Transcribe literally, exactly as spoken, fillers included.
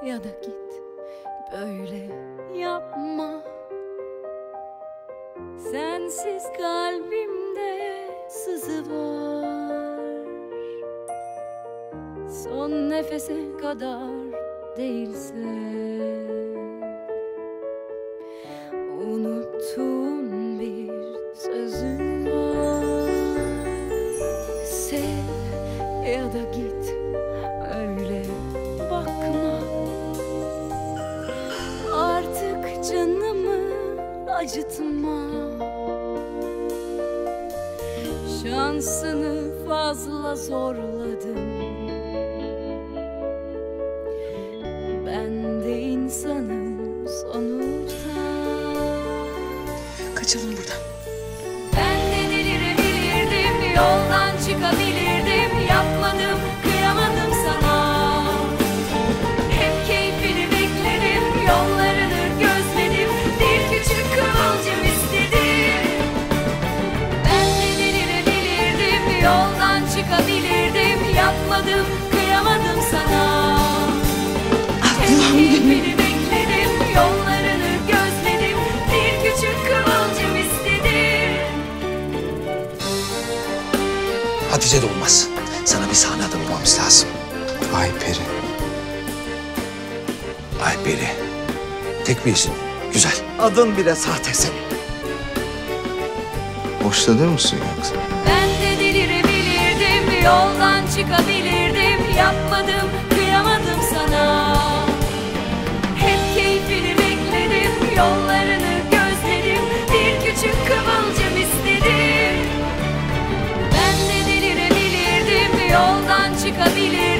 ya da git, böyle yapma. Sensiz kalbimde sızı var, son nefese kadar değilse. Unuttuğum bir sözüm var, sev ya da git, öyle bakma. Artık canımı acıtma, şansını fazla zorladım. Ben de insanım sonuçta. Kaçalım buradan. Ben de delirebilirdim, yoldan çıkabilirdim. Yapmadım, kıyamadım sana. Hep keyfini bekledim, yollarını gözledim. Bir küçük kıvılcım istedim. Ben de delirebilirdim, yoldan çıkabilirdim. Yapmadım, kıyamadım sana. Allah'ım benim. Hatice de olmaz. Sana bir sahne adı bulmamız lazım. Ayperi. Ayperi. Tek bir isim. Güzel. Adın bile sahte senin. Hoşlanır mısın yoksa? Ben de delirebilirdim, yoldan çıkabilirdim. Yapmadım, kıyamadım sana. Hep keyfini bekledim, yollarını gözledim. Bir küçük kıvılcım istedim. Ben de delirebilirdim, yoldan çıkabilirdim.